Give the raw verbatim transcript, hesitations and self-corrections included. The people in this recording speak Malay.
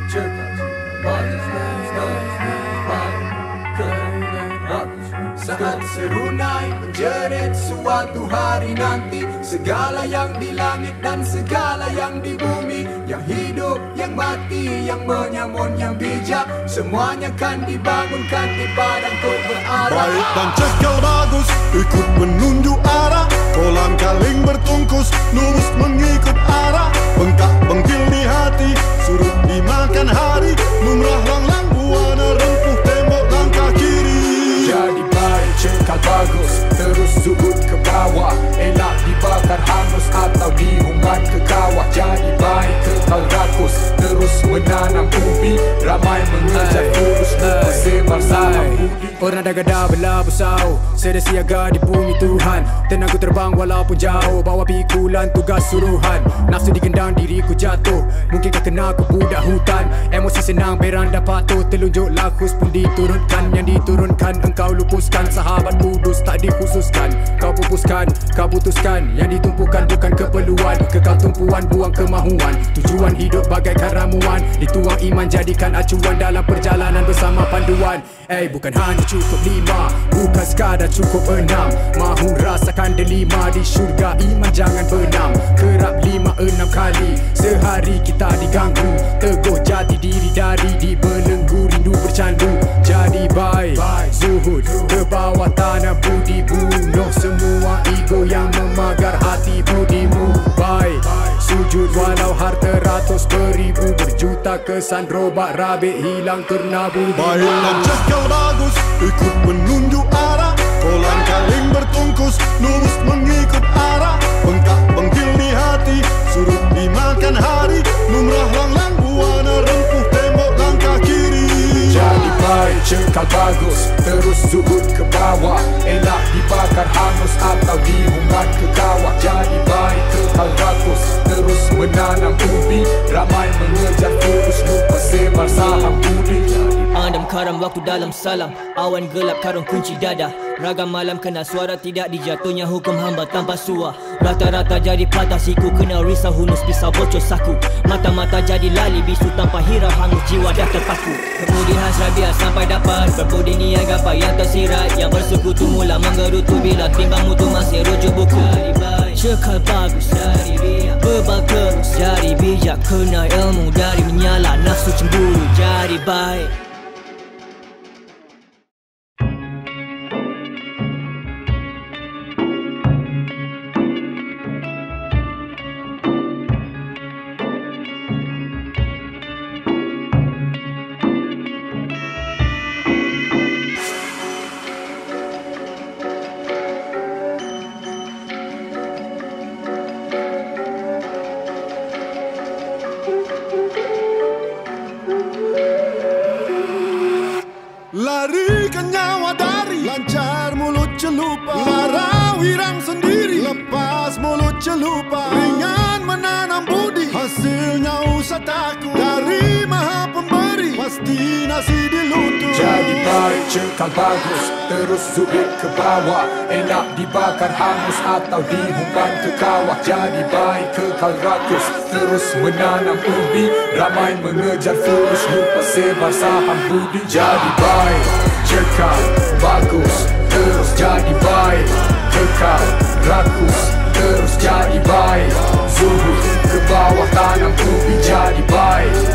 Saat serunai menjerit suatu hari nanti, segala yang di langit dan segala yang di bumi, yang hidup, yang mati, yang menyamun, yang bijak, semuanya kan dibangunkan di padang kau berarah. Baik dan cekal bagus, ikut menunjuk arah. Kolang kaling bertungkus, lurus mengikut arah. Bengkak bengkil di hati, surut dimakan hari. Lumrah langlang buana rempuh tembok langkah kiri. Jadi baik, cekal bagus, terus sudut ke bawah. Elak dibakar hangus atau dihumban ke kawah. Jadi baik, kekal rakus, terus menanam ubi. Ramai mengejar kurus, lupa sebar saham budi. Orang dah gadah belah besau, sedia siaga di bumi Tuhan. Tenangku terbang walaupun jauh, bawa pikulan tugas suruhan. Nafsu digendang diriku jatuh, mungkinkah kena aku budak hutan. Emosi senang beranda patuh, telunjuk lakus pun diturunkan. Yang diturunkan engkau lupuskan, sahabat kudus tak dikhususkan. Kau pupuskan, kau putuskan, yang ditumpukan bukan keperluan. Kekal tumpuan buang kemahuan, tujuan hidup bagaikan ramuan. Dituang iman jadikan acuan dalam perjalanan bersama panduan. Eh bukan hanya cukup lima, bukan sekadar cukup enam. Mahu rasakan delima di syurga, iman jangan benam. Kerap lima enam kali sehari kita diganggu. Teguh jati diri dari dibelenggu, rindu bercandu. Jadi baik, zuhud ke bawah tanah budi. Bunuh semua ego yang memagar hati budimu. Baik, sujud walau harta ratus beribu. Berjuta kesan robak rabik hilang kerna budi. Baik dan cekal bagus, ikut menunjuk arah. Kolang kaling bertungkus, lurus mengikut arah. Bengkak bengkil di hati, surut dimakan hari. Lumrah langlang buana rempuh tembok langkah kiri. Jadi baik, cekal bagus, terus sudut ke bawah. Elak dibakar hangus atau dihumban ke kawah. Jadi baik, kekal rakus, terus menanam ubi. Ramai mengejar kurus, lupa sebar saham budi. Andam karam waktu dalam salam, awan gelap karung kunci dada. Ragam malam kena suara, tidak dijatuhnya hukum hamba tanpa suah. Rata-rata jadi patah siku, kena risau hunus pisau bocor saku. Mata-mata jadi lali bisu tanpa hirau, hangus jiwa dah terpaku. Kemudian hasrat biar sampai dapat berbudi niat gapai yang tersirat. Yang bersekutu mula menggerutu bila timbang mutu masih rujuk buku. Cekal bagus, bebal terus, jadi bijak, kena ilmu dari menyala nafsu cemburu. Jadi baik. Larikan nyawa dari lancar mulut celupa. Lara wirang sendiri, lepas mulut celupa. Ringan menanam budi, hasilnya usah takut. Dari maha pemberi, pasti nasi dilutut. Jadi baik, cekal bagus, terus sudut ke bawah. Enak dibakar hangus atau dihumban ke kawah. Jadi baik, kekal rakus, terus menanam ubi. Ramai mengejar fulus, lupa sebar saham budi. Jadi baik, cekal bagus, terus jadi baik. Kekal rakus, terus jadi baik. Zuhud ke bawah tanam ubi. Jadi baik,